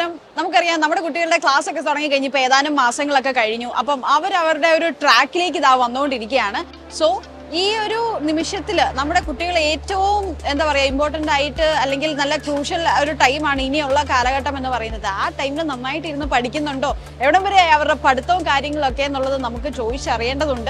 നമസ്കാരം. നമുക്കറിയാം നമ്മുടെ കുട്ടികളുടെ ക്ലാസ് ഒക്കെ തുടങ്ങി കഴിഞ്ഞപ്പോൾ ഏതാനും മാസങ്ങളൊക്കെ കഴിഞ്ഞു. അപ്പം അവരുടെ ഒരു ട്രാക്കിലേക്ക് ഇതാ വന്നുകൊണ്ടിരിക്കുകയാണ്. സോ ഈ ഒരു നിമിഷത്തിൽ നമ്മുടെ കുട്ടികൾ ഏറ്റവും എന്താ പറയുക ഇമ്പോർട്ടൻ്റ് ആയിട്ട് അല്ലെങ്കിൽ നല്ല ക്രൂഷ്യൽ ഒരു ടൈമാണ് ഇനിയുള്ള കാലഘട്ടം എന്ന് പറയുന്നത്. ആ ടൈമിൽ നന്നായിട്ട് ഇരുന്ന് പഠിക്കുന്നുണ്ടോ, എവിടം വരെ അവരുടെ പഠിത്തവും കാര്യങ്ങളൊക്കെ എന്നുള്ളത് നമുക്ക് ചോദിച്ചറിയേണ്ടതുണ്ട്.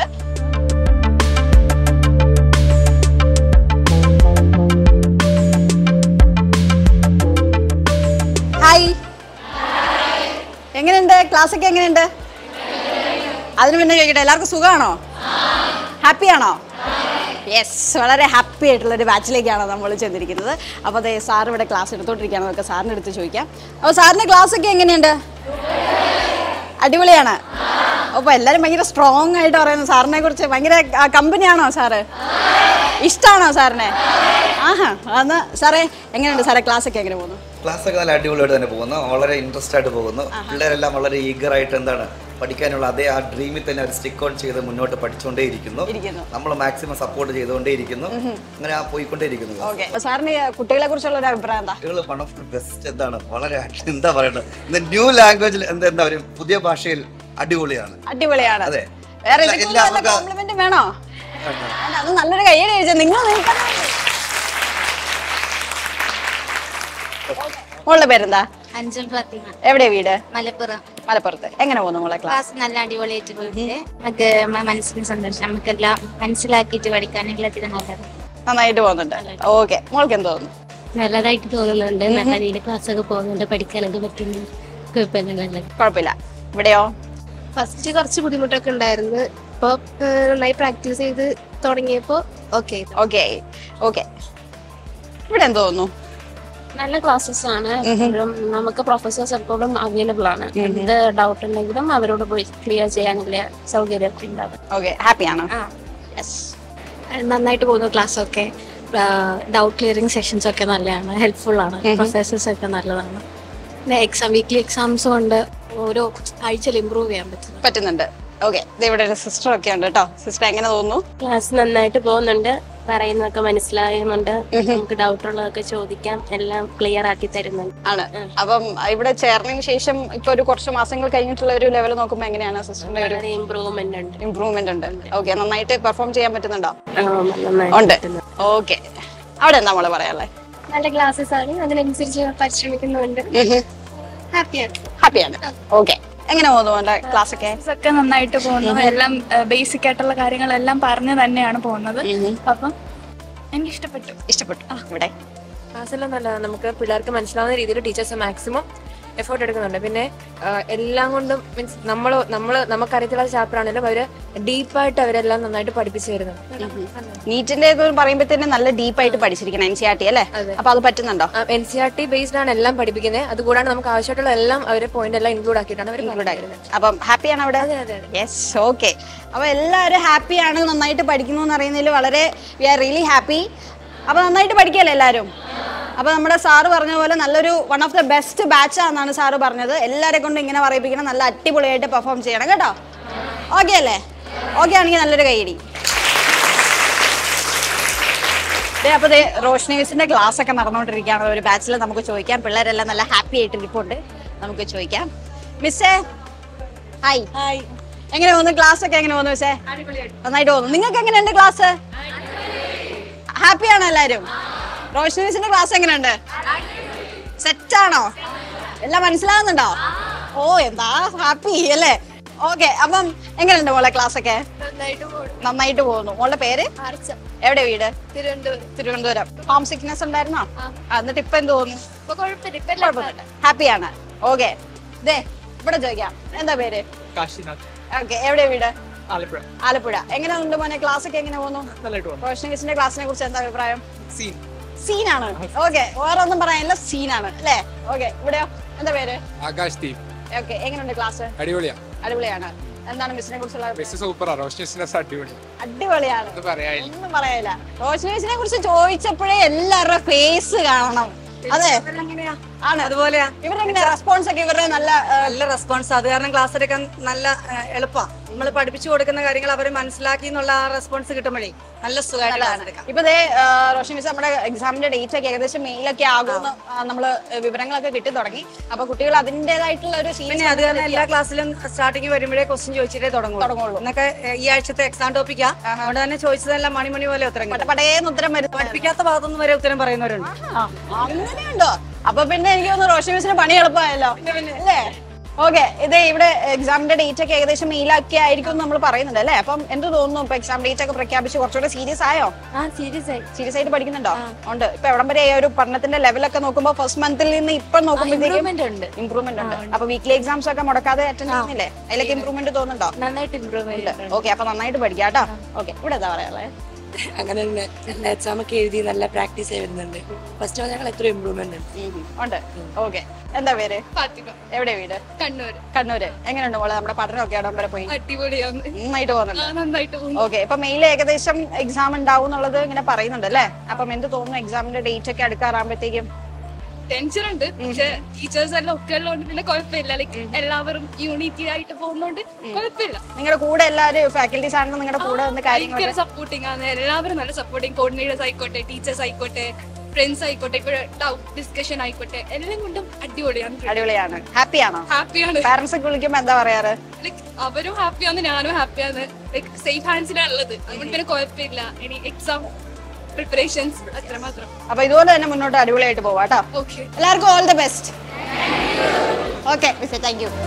ഹായ്, എങ്ങനെയുണ്ട് ക്ലാസ്സൊക്കെ? എങ്ങനെയുണ്ട്? അതിന് പിന്നെ ചോദിക്കട്ടെ, എല്ലാവർക്കും സുഖമാണോ? ഹാപ്പിയാണോ? യെസ്, വളരെ ഹാപ്പി ആയിട്ടുള്ളൊരു ബാച്ചിലേക്കാണ് നമ്മൾ ചെന്നിരിക്കുന്നത്. അപ്പോൾ അതെ, സാർ ഇവിടെ ക്ലാസ് എടുത്തോണ്ടിരിക്കുകയാണ്. നമുക്ക് സാറിൻ്റെ അടുത്ത് ചോദിക്കാം. അപ്പോൾ സാറിൻ്റെ ക്ലാസ്സൊക്കെ എങ്ങനെയുണ്ട്? അടിപൊളിയാണ്. അപ്പോൾ എല്ലാവരും ഭയങ്കര സ്ട്രോങ് ആയിട്ട് പറയുന്നു സാറിനെ കുറിച്ച്. ഭയങ്കര കമ്പനിയാണോ സാറ്? ഇഷ്ടമാണോ സാറിനെ? ആഹാ. അന്ന് സാറേ എങ്ങനെയുണ്ട് സാറേ ക്ലാസ്സൊക്കെ എങ്ങനെ പോകുന്നു? ക്ലാസ്സൊക്കെ നല്ല അടിപൊളിയായിട്ട് തന്നെ പോകുന്നു. വളരെ ഇൻട്രസ്റ്റ് ആയിട്ട് പോകുന്നു. പിള്ളേരെല്ലാം വളരെ ഈഗറായിട്ട് എന്താണ് പഠിക്കാനുള്ള അതേ ആ ഡ്രീമിൽ തന്നെ അവർ സ്റ്റിക്ക് ഓൺ ചെയ്ത് മുന്നോട്ട് പഠിച്ചുകൊണ്ടേയിരിക്കുന്നു. നമ്മൾ മാക്സിമം സപ്പോർട്ട് ചെയ്തുകൊണ്ടേയിരിക്കുന്നു. അങ്ങനെ പോയിക്കൊണ്ടേയിരിക്കുന്നു. സാറിന് കുട്ടികളെ കുറിച്ചുള്ള ഒരു അഭിപ്രായം എന്താ? കുട്ടികൾ വൺ ഓഫ് ദി ബെസ്റ്റ്. എന്താണ് വളരെ എന്താ പറയുന്നത്, ന്യൂ ലാംഗ്വേജിൽ എന്താ പറയുക, പുതിയ ഭാഷയിൽ അടിപൊളിയാണ്. അടിപൊളിയാണ്. അതെ. വേറെ കോംപ്ലിമെന്റ് വേണോ? അത് നല്ലൊരു കയ്യടി കഴിച്ചാൽ നിങ്ങൾ മോളുടെ പേരെന്താ? അഞ്ചൽ ഫാത്തിമ. എവിടെ വീട്? മലപ്പുറം. മലപ്പുറത്ത്. എങ്ങനെ പോകുന്നു മോളെ ക്ലാസ്? നല്ല അടിപൊളിയായിട്ട് പോയിട്ട് നമുക്ക് മനസ്സിന് സന്തോഷം, നമുക്കെല്ലാം മനസ്സിലാക്കിയിട്ട് പഠിക്കാനുള്ള നല്ലത്. നന്നായിട്ട് പോകുന്നുണ്ട്. ഓക്കെ, മോൾക്ക് എന്ത് തോന്നുന്നു? നല്ലതായിട്ട് തോന്നുന്നുണ്ട്. നല്ല രീതിയിൽ ക്ലാസ് ഒക്കെ പോകുന്നുണ്ട്, പഠിക്കാനൊക്കെ പറ്റുന്നുണ്ട്. കുഴപ്പമില്ല. ഇവിടെയോ? ഫസ്റ്റ് കുറച്ച് ബുദ്ധിമുട്ടൊക്കെ ഉണ്ടായിരുന്നു. ഇപ്പൊ നന്നായി പ്രാക്ടീസ് ചെയ്ത് തുടങ്ങിയപ്പോ ഓക്കെ. ഇവിടെ എന്ത് തോന്നുന്നു? നല്ല ക്ലാസ്സസ് ആണ്. നമുക്ക് പ്രൊഫസേഴ്സ് എപ്പോഴും അവൈലബിൾ ആണ്. എന്ത് ഡൗട്ട് ഉണ്ടെങ്കിലും അവരോട് പോയി ക്ലിയർ ചെയ്യാനുള്ള സൗകര്യമൊക്കെ ഉണ്ടാവും. ഓക്കെ, ഹാപ്പിയാണോ? നന്നായിട്ട് പോകുന്നു ക്ലാസ് ഒക്കെ. ഡൗട്ട് ക്ലിയറിംഗ് സെഷൻസ് ഒക്കെ നല്ലതാണ്, ഹെൽപ്ഫുൾ ആണ്. പ്രൊഫസേഴ്സ് ഒക്കെ നല്ലതാണ്. പിന്നെ വീക്ക്ലി എക്സാംസ് കൊണ്ട് ഓരോ ആഴ്ചയിൽ ഇമ്പ്രൂവ് ചെയ്യാൻ പറ്റുന്നുണ്ട്. ഓക്കെ, ഇവിടെ ഒരു സിസ്റ്റർ ഒക്കെ ഉണ്ട് കേട്ടോ. സിസ്റ്റർ എങ്ങനെ തോന്നുന്നു? ക്ലാസ് നന്നായിട്ട് പോകുന്നുണ്ട്, പറയുന്നതൊക്കെ മനസ്സിലാകുന്നുണ്ട്, നമുക്ക് ഡൗട്ട് ഉള്ളതൊക്കെ ചോദിക്കാം, എല്ലാം ക്ലിയർ ആക്കി തരുന്നുണ്ട്. ആണ്. അപ്പം ഇവിടെ ചേർന്നതിന് ശേഷം ഇപ്പൊ ഒരു കുറച്ച് മാസങ്ങൾ കഴിഞ്ഞിട്ടുള്ള ഒരു ലെവൽ നോക്കുമ്പോ എങ്ങനെയാണ് സിസ്റ്ററിന്റെ ഒരു ഇമ്പ്രൂവ്മെന്റ് ഉണ്ട്? ഓക്കെ, നന്നായിട്ട് പെർഫോം ചെയ്യാൻ പറ്റുന്നുണ്ടോ? ഉണ്ട്. ഓക്കെ, അവിടെ എന്താ നമ്മള് പറയാനുള്ളത്? നല്ല ക്ലാസ്സസ് ആണ്, അതിനനുസരിച്ച് പരിശ്രമിക്കുന്നുണ്ട്. ഹാപ്പിയാണ്. ഓക്കെ, എങ്ങനെ പോകുന്നു ക്ലാസ് ഒക്കെ? ഒക്കെ നന്നായിട്ട് പോകുന്നു. എല്ലാം ബേസിക് ആയിട്ടുള്ള കാര്യങ്ങളെല്ലാം പറഞ്ഞു തന്നെയാണ് പോകുന്നത്. അപ്പം എനിക്ക് ഇഷ്ടപ്പെട്ടു. ഇവിടെ ക്ലാസ്സെല്ലാം നല്ലതാണ്. നമുക്ക് പിള്ളേർക്ക് മനസ്സിലാവുന്ന രീതിയിൽ ടീച്ചേഴ്സ് മാക്സിമം എഫേർട്ട് എടുക്കുന്നുണ്ട്. പിന്നെ എല്ലാം കൊണ്ടും മീൻസ് നമുക്കറിയത്തില്ലാത്ത ചാപ്റ്റർ ആണെങ്കിലും അവര് ഡീപ്പായിട്ട് അവരെല്ലാം നന്നായിട്ട് പഠിപ്പിച്ചു തരുന്നുണ്ട്. നീറ്റിന്റെ പറയുമ്പോ തന്നെ നല്ല ഡീപ്പായിട്ട് പഠിച്ചിരിക്കണം NCERT അല്ലേ? അപ്പൊ അത് പറ്റുന്നുണ്ടോ? NCERT ബേസ്ഡ് ആണ് എല്ലാം പഠിപ്പിക്കുന്നത്. അതുകൂടാണ്ട് നമുക്ക് ആവശ്യമായിട്ടുള്ള എല്ലാം അവരെ പോയിന്റ് എല്ലാം ഇൻക്ലൂഡ് ആക്കിയിട്ടാണ് അവർ. അപ്പം ഹാപ്പിയാണ് അവിടെ? യെസ്. ഓക്കെ, അപ്പൊ എല്ലാവരും ഹാപ്പിയാണ്, നന്നായിട്ട് പഠിക്കുന്നു എന്ന് അറിയുന്നതിൽ വളരെ വി ആർ റിയലി ഹാപ്പി. അപ്പൊ നന്നായിട്ട് പഠിക്കല്ലേ എല്ലാവരും? അപ്പൊ നമ്മുടെ സാറ് പറഞ്ഞ പോലെ നല്ലൊരു one of the best batch ആണെന്നാണ് സാറ് പറഞ്ഞത്. എല്ലാവരെ കൊണ്ട് ഇങ്ങനെ പറയിപ്പിക്കണം, നല്ല അടിപൊളിയായിട്ട് പെർഫോം ചെയ്യണം കേട്ടോ. ഓക്കെ അല്ലേ? ഓക്കെ ആണെങ്കിൽ നല്ലൊരു കൈയടി. അപ്പൊ റോഷ്നി മിസ്സിന്റെ ക്ലാസ് ഒക്കെ നടന്നുകൊണ്ടിരിക്കുകയാണ് ഒരു ബാച്ചിൽ. നമുക്ക് ചോദിക്കാം. പിള്ളേരെല്ലാം നല്ല ഹാപ്പി ആയിട്ട് ഇരിപ്പുണ്ട്, നമുക്ക് ചോദിക്കാം. മിസ്സേ ഹായ്. എങ്ങനെ പോകുന്നു ക്ലാസ് ഒക്കെ? എങ്ങനെ പോകുന്നു മിസ്സേ? നന്നായിട്ട് പോകുന്നു. നിങ്ങൾക്ക് എങ്ങനെയുണ്ട് ക്ലാസ്? ഹാപ്പിയാണോ എല്ലാവരും? റോഷ്നി മിസ്സിന്റെ ക്ലാസ് എങ്ങനെയുണ്ട്? സെറ്റാണോ? എല്ലാം മനസ്സിലാവുന്നുണ്ടോ? ഓ, എന്താ ഹാപ്പി അല്ലേ? ഓക്കെ, അപ്പം എങ്ങനെയുണ്ട് മോളെ ക്ലാസ് ഒക്കെ? നന്നായിട്ട് പോകുന്നു. മോളുടെ പേര്? എവിടെ വീട്? തിരുവനന്തപുരം. ഹോം സിക്നെസ് ഉണ്ടായിരുന്നോ? എന്നിട്ട് ഇപ്പൊ എന്ത് തോന്നുന്നു? ഹാപ്പിയാണ്. ഓക്കെ, ഇവിടെ ചോദിക്കാം. എന്താ പേര്? ഓക്കെ, എവിടെ വീട്? ആലപ്പുഴ. എങ്ങനെയുണ്ട് മോനെ ക്ലാസ് ഒക്കെ? എങ്ങനെ പോകുന്നു? റോഷ്നി മിസ്സിന്റെ ക്ലാസ്സിനെ കുറിച്ച് എന്താ അഭിപ്രായം? സീനാണ്. ഓക്കെ, വേറെ ഒന്നും പറയാനില്ല, സീനാണ് അല്ലേ? ഓക്കെ, ഇവിടെയോ? എന്താ പേര്? ആകാശ് ദീപ്. ഓക്കെ, എങ്ങനെയുണ്ട് ക്ലാസ്? അടിപൊളിയാണ്. എന്താണ് മിസ്സിനെ കുറിച്ചുള്ള? അടിപൊളിയാണ്, ഒന്നും പറയാനില്ല. റോഷ്നി മിസ്സിനെ കുറിച്ച് ചോദിച്ചപ്പോഴേ എല്ലാവരുടെ ഫേസ് കാണണം. അതെ, ആണ്. അതുപോലെയാ ഇവരെങ്ങനെ റെസ്പോൺസ് ഒക്കെ? ഇവരുടെ നല്ല റെസ്പോൺസ്. അത് കാരണം ക്ലാസ് എടുക്കാൻ നല്ല എളുപ്പമാണ്. നമ്മൾ പഠിപ്പിച്ചു കൊടുക്കുന്ന കാര്യങ്ങൾ അവർ മനസ്സിലാക്കി എന്നുള്ള ആ റെസ്പോൺസ് കിട്ടുമ്പോഴേ നല്ല സുഖമായിട്ട്. ഇപ്പൊ റോഷൻ മിസ് നമ്മുടെ എക്സാമിന്റെ ഡേറ്റ് ഒക്കെ ഏകദേശം മെയിലൊക്കെ ആകുമെന്ന് നമ്മള് വിവരങ്ങളൊക്കെ കിട്ടി തുടങ്ങി. അപ്പൊ കുട്ടികൾ അതിന്റേതായിട്ടുള്ള ഒരു പിന്നെ അത് തന്നെ എല്ലാ ക്ലാസ്സിലും സ്റ്റാർട്ടിങ് വരുമ്പോഴേ ക്വസ്റ്റ്യൻ ചോദിച്ചിട്ടേ തുടങ്ങുള്ളൂ. എന്നൊക്കെ ഈ ആഴ്ചത്തെ എക്സാം ടോപ്പിക്കാ, അതുകൊണ്ട് തന്നെ ചോദിച്ചതെല്ലാം മണി പോലെ ഉത്തരം പടേന്ന് ഉത്തരം വരും. പഠിപ്പിക്കാത്ത ഭാഗത്തുനിന്ന് വരെ ഉത്തരം പറയുന്നവരുണ്ട്. അങ്ങനെയുണ്ടോ? അപ്പൊ പിന്നെ എനിക്ക് തോന്നുന്നു റോഷൻ മിസ്സിന് പണി എളുപ്പമായല്ലോ അല്ലേ? ഓക്കെ, ഇത് ഇവിടെ എക്സാമിന്റെ ഡേറ്റ് ഒക്കെ ഏകദേശം മെയിലാക്കി ആയിരിക്കും നമ്മൾ പറയുന്നുണ്ട് അല്ലേ? അപ്പം എന്ത് തോന്നുന്നു ഇപ്പൊ എക്സാം ഡേറ്റ് ഒക്കെ പ്രഖ്യാപിച്ച് കുറച്ചുകൂടെ സീരിയസ് ആയോ? സീരിയസ് ആയിട്ട് പഠിക്കുന്നുണ്ടോ? ഉണ്ട്. ഇപ്പൊ എവിടം വരെ ഒരു പഠനത്തിന്റെ ലെവലൊക്കെ നോക്കുമ്പോ ഫസ്റ്റ് മന്തിൽ നിന്ന് ഇപ്പൊ നോക്കുമ്പോഴത്തേക്കും ഇമ്പ്രൂവ്മെന്റ് ഉണ്ട്. അപ്പൊ വീക്ക്ലി എക്സാംസ് ഒക്കെ മുടക്കാതെ അറ്റൻഡ് ചെയ്യുന്നില്ലേ? അതിലൊക്കെ ഇമ്പ്രൂവ്മെന്റ് തോന്നുന്നുണ്ടോ? നന്നായിട്ട് ഇമ്പ്രൂവ്മെന്റ്. ഓക്കെ, അപ്പൊ നന്നായിട്ട് പഠിക്കാം കേട്ടോ. ഓക്കെ, ഇവിടെ എന്താ പറയാ? അങ്ങനെ എക്സാം ഒക്കെ എഴുതി നല്ല പ്രാക്ടീസ് ചെയ്യുന്നുണ്ട്. ഫസ്റ്റ് ഞങ്ങൾ എത്ര ഇമ്പ്രൂവ്മെന്റ് ഉണ്ട്. ഓക്കെ, എന്താ പേര്? എവിടെ വീട്? കണ്ണൂര്. എങ്ങനെയുണ്ട് മോളെ നമ്മുടെ പഠനമൊക്കെ അവിടെ വരെ പോയി? നന്നായിട്ട് പോകുന്നുണ്ട്. ഓക്കെ, ഇപ്പൊ മെയിൽ ഏകദേശം എക്സാം ഉണ്ടാവും എന്നുള്ളത് ഇങ്ങനെ പറയുന്നുണ്ട് അല്ലേ? അപ്പം എന്ത് തോന്നുന്നു എക്സാമിന്റെ ഡേറ്റ് ഒക്കെ അടുക്കാറാകുമ്പോഴത്തേക്കും? ടെൻഷൻ ഉണ്ട്, പക്ഷെ ടീച്ചേഴ്സ് എല്ലാം ഒക്കെ ഉള്ളതുകൊണ്ട് പിന്നെ കുഴപ്പമില്ല. ലൈക്ക് എല്ലാവരും യൂണിറ്റി ആയിട്ട് പോകുന്നോണ്ട് കുഴപ്പമില്ല. നിങ്ങളുടെ കൂടെ എല്ലാവരും ഫാക്കൽറ്റീസ് ആണെന്ന് നിങ്ങളുടെ കൂടെ വന്ന് കാര്യങ്ങൾ സപ്പോർട്ടിങ് ആണ്. എല്ലാവരും നല്ല സപ്പോർട്ടിങ്, കോർഡിനേറ്റേഴ്സ് ആയിക്കോട്ടെ, ടീച്ചേഴ്സ് ആയിക്കോട്ടെ, ഫ്രണ്ട്സ് ആയിക്കോട്ടെ, ഇപ്പൊ ഡൗട്ട് ഡിസ്കഷൻ ആയിക്കോട്ടെ, എല്ലാം കൊണ്ടും അടിപൊളിയാണ്. ഹാപ്പിയാണോ? ഹാപ്പിയാണ്. പാരന്റ്സ് ഒക്കെ വിളിക്കുമ്പോ എന്താ പറയാറ്? ലൈക്ക് അവരും ഹാപ്പിയാണ്, ഞാനും ഹാപ്പിയാണ്. ലൈക്ക് സേഫ് ഹാൻഡ്സിലാണ് ഉള്ളത്, അതുകൊണ്ട് പിന്നെ കുഴപ്പമില്ല. ഇനി എക്സാം പ്രിപ്പറേഷൻസ് അത്രമാത്രം. അപ്പൊ ഇതുപോലെ തന്നെ മുന്നോട്ട് അടിപൊളിയായിട്ട് പോവാട്ടോ. എല്ലാവർക്കും ഓൾ ദി ബെസ്റ്റ്. ഓക്കെ മിസ്സേ, താങ്ക് യു.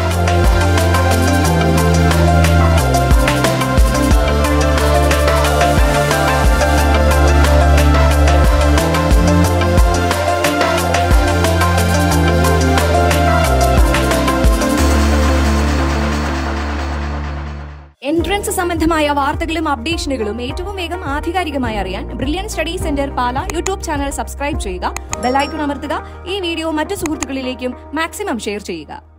എൻട്രൻസ് സംബന്ധമായ വാർത്തകളും അപ്ഡേഷനുകളും ഏറ്റവും വേഗം ആധികാരികമായി അറിയാൻ Brilliant Study Centre Pala YouTube channel subscribe ചെയ്യുക, ബെൽ ഐക്കൺ അമർത്തുക, ഈ വീഡിയോ മറ്റു സുഹൃത്തുക്കളിലേക്കും മാക്സിമം ഷെയർ ചെയ്യുക.